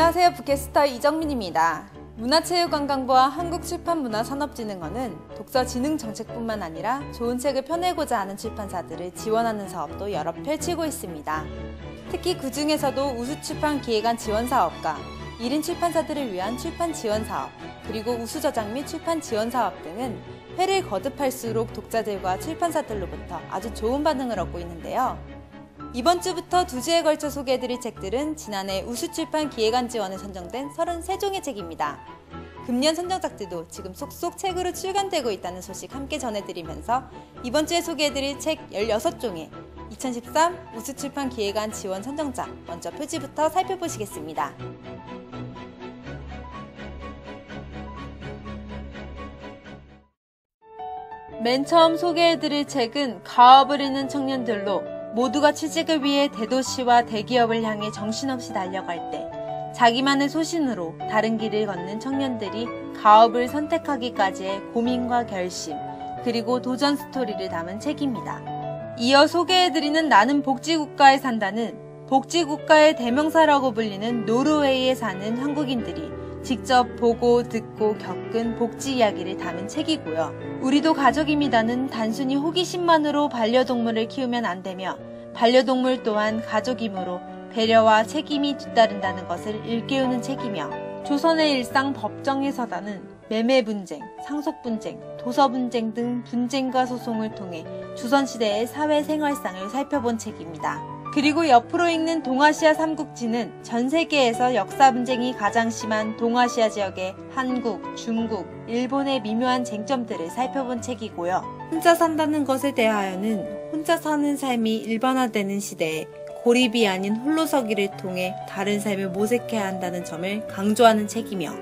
안녕하세요. 북캐스터 이정민입니다. 문화체육관광부와 한국출판문화산업진흥원은 독서진흥정책뿐만 아니라 좋은 책을 펴내고자 하는 출판사들을 지원하는 사업도 여러 펼치고 있습니다. 특히 그 중에서도 우수출판기획안 지원사업과 1인 출판사들을 위한 출판지원사업, 그리고 우수저작 및 출판지원사업 등은 회를 거듭할수록 독자들과 출판사들로부터 아주 좋은 반응을 얻고 있는데요. 이번 주부터 2주에 걸쳐 소개해드릴 책들은 지난해 우수출판 기획안 지원에 선정된 33종의 책입니다. 금년 선정작들도 지금 속속 책으로 출간되고 있다는 소식 함께 전해드리면서 이번 주에 소개해드릴 책 16종의 2013 우수출판 기획안 지원 선정작, 먼저 표지부터 살펴보시겠습니다. 맨 처음 소개해드릴 책은 가업을 잃는 청년들로 모두가 취직을 위해 대도시와 대기업을 향해 정신없이 달려갈 때 자기만의 소신으로 다른 길을 걷는 청년들이 가업을 선택하기까지의 고민과 결심, 그리고 도전 스토리를 담은 책입니다. 이어 소개해드리는 나는 복지국가에 산다는 복지국가의 대명사라고 불리는 노르웨이에 사는 한국인들이 직접 보고 듣고 겪은 복지 이야기를 담은 책이고요. 우리도 가족입니다는 단순히 호기심만으로 반려동물을 키우면 안 되며 반려동물 또한 가족이므로 배려와 책임이 뒤따른다는 것을 일깨우는 책이며 조선의 일상 법정에서다는 매매 분쟁, 상속 분쟁, 도서 분쟁 등 분쟁과 소송을 통해 조선시대의 사회 생활상을 살펴본 책입니다. 그리고 옆으로 읽는 동아시아 삼국지는 전 세계에서 역사 분쟁이 가장 심한 동아시아 지역의 한국, 중국, 일본의 미묘한 쟁점들을 살펴본 책이고요. 혼자 산다는 것에 대하여는 혼자 사는 삶이 일반화되는 시대에 고립이 아닌 홀로서기를 통해 다른 삶을 모색해야 한다는 점을 강조하는 책이며,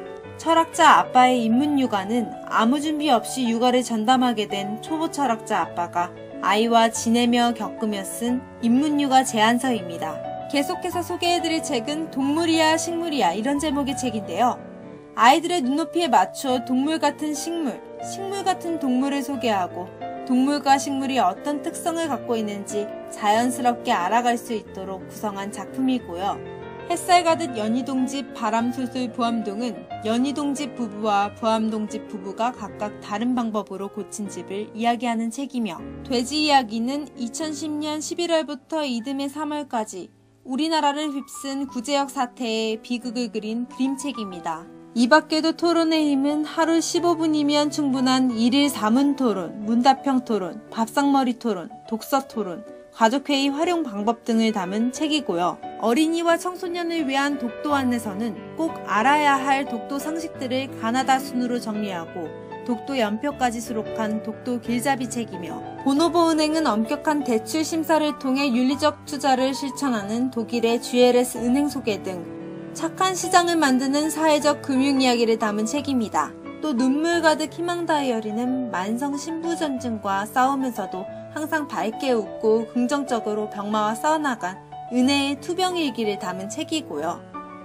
철학자 아빠의 인문육아는 아무 준비 없이 육아를 전담하게 된 초보 철학자 아빠가 아이와 지내며 겪으며 쓴 인문육아 제안서입니다. 계속해서 소개해드릴 책은 동물이야 식물이야 이런 제목의 책인데요. 아이들의 눈높이에 맞춰 동물 같은 식물, 식물 같은 동물을 소개하고 동물과 식물이 어떤 특성을 갖고 있는지 자연스럽게 알아갈 수 있도록 구성한 작품이고요. 햇살 가득 연희동집 바람술술 부암동은 연희동집 부부와 부암동집 부부가 각각 다른 방법으로 고친 집을 이야기하는 책이며, 돼지 이야기는 2010년 11월부터 이듬해 3월까지 우리나라를 휩쓴 구제역 사태의 비극을 그린 그림책입니다. 이 밖에도 토론의 힘은 하루 15분이면 충분한 1일 3문 토론, 문답형 토론, 밥상머리 토론, 독서 토론, 가족회의 활용 방법 등을 담은 책이고요. 어린이와 청소년을 위한 독도 안내서는 꼭 알아야 할 독도 상식들을 가나다 순으로 정리하고 독도 연표까지 수록한 독도 길잡이 책이며, 보노보은행은 엄격한 대출 심사를 통해 윤리적 투자를 실천하는 독일의 GLS 은행 소개 등 착한 시장을 만드는 사회적 금융 이야기를 담은 책입니다. 또 눈물 가득 희망 다이어리는 만성 신부전증과 싸우면서도 항상 밝게 웃고 긍정적으로 병마와 싸워나간 은혜의 투병일기를 담은 책이고요.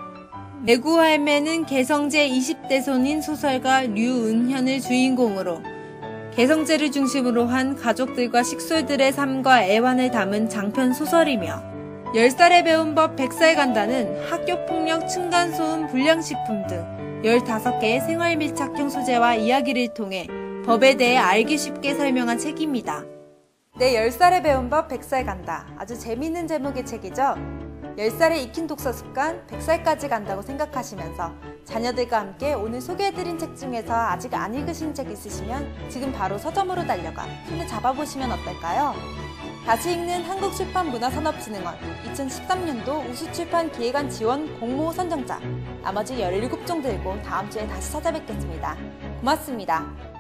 매구할매는 개성제 20대 손인 소설가 류은현을 주인공으로 개성제를 중심으로 한 가족들과 식솔들의 삶과 애환을 담은 장편 소설이며, 10살에 배운 법 100살 간다는 학교폭력, 층간소음, 불량식품 등 15개의 생활 밀착형 소재와 이야기를 통해 법에 대해 알기 쉽게 설명한 책입니다. 네, 10살에 배운 법 100살 간다. 아주 재미있는 제목의 책이죠. 10살에 익힌 독서 습관 100살까지 간다고 생각하시면서 자녀들과 함께 오늘 소개해드린 책 중에서 아직 안 읽으신 책 있으시면 지금 바로 서점으로 달려가 손에 잡아보시면 어떨까요? 다시 읽는 한국출판문화산업진흥원 2013년도 우수출판 기획안 지원 공모 선정작, 나머지 17종 들고 다음 주에 다시 찾아뵙겠습니다. 고맙습니다.